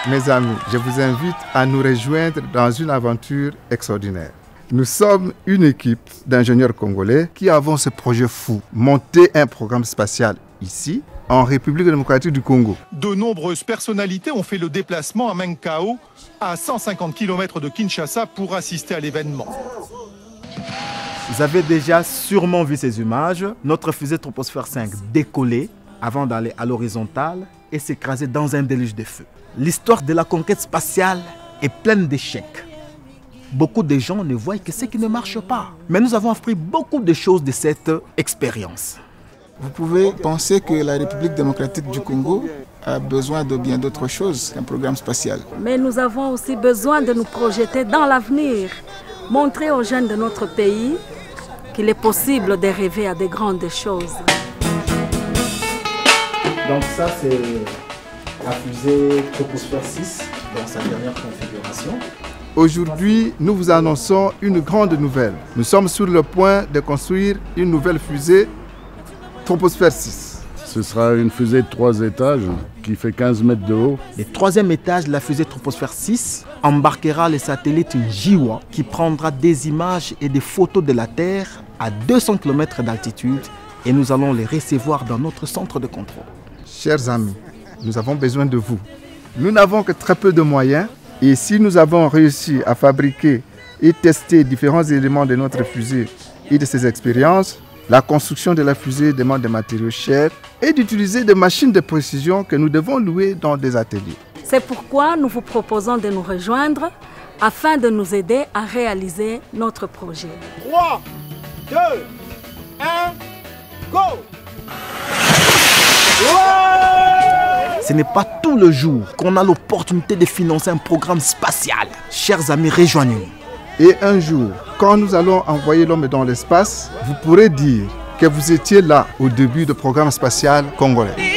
Mes amis, je vous invite à nous rejoindre dans une aventure extraordinaire. Nous sommes une équipe d'ingénieurs congolais qui avons ce projet fou, monter un programme spatial ici, en République démocratique du Congo. De nombreuses personnalités ont fait le déplacement à Menkaou, à 150 km de Kinshasa, pour assister à l'événement. Vous avez déjà sûrement vu ces images. Notre fusée Troposphère 5 décoller avant d'aller à l'horizontale et s'écraser dans un déluge de feu. L'histoire de la conquête spatiale est pleine d'échecs. Beaucoup de gens ne voient que ce qui ne marche pas. Mais nous avons appris beaucoup de choses de cette expérience. Vous pouvez penser que la République démocratique du Congo a besoin de bien d'autres choses qu'un programme spatial. Mais nous avons aussi besoin de nous projeter dans l'avenir, montrer aux jeunes de notre pays qu'il est possible de rêver à de grandes choses. Donc ça, c'est la fusée Troposphère 6 dans sa dernière configuration. Aujourd'hui, nous vous annonçons une grande nouvelle. Nous sommes sur le point de construire une nouvelle fusée Troposphère 6. Ce sera une fusée de 3 étages qui fait 15 mètres de haut. Le troisième étage de la fusée Troposphère 6 embarquera le satellite JIWA qui prendra des images et des photos de la Terre à 200 km d'altitude et nous allons les recevoir dans notre centre de contrôle. Chers amis, nous avons besoin de vous. Nous n'avons que très peu de moyens et si nous avons réussi à fabriquer et tester différents éléments de notre fusée et de ses expériences, la construction de la fusée demande des matériaux chers et d'utiliser des machines de précision que nous devons louer dans des ateliers. C'est pourquoi nous vous proposons de nous rejoindre afin de nous aider à réaliser notre projet. 3, 2, 1, go! Ce n'est pas tous les jours qu'on a l'opportunité de financer un programme spatial. Chers amis, rejoignez-nous. Et un jour, quand nous allons envoyer l'homme dans l'espace, vous pourrez dire que vous étiez là au début du programme spatial congolais.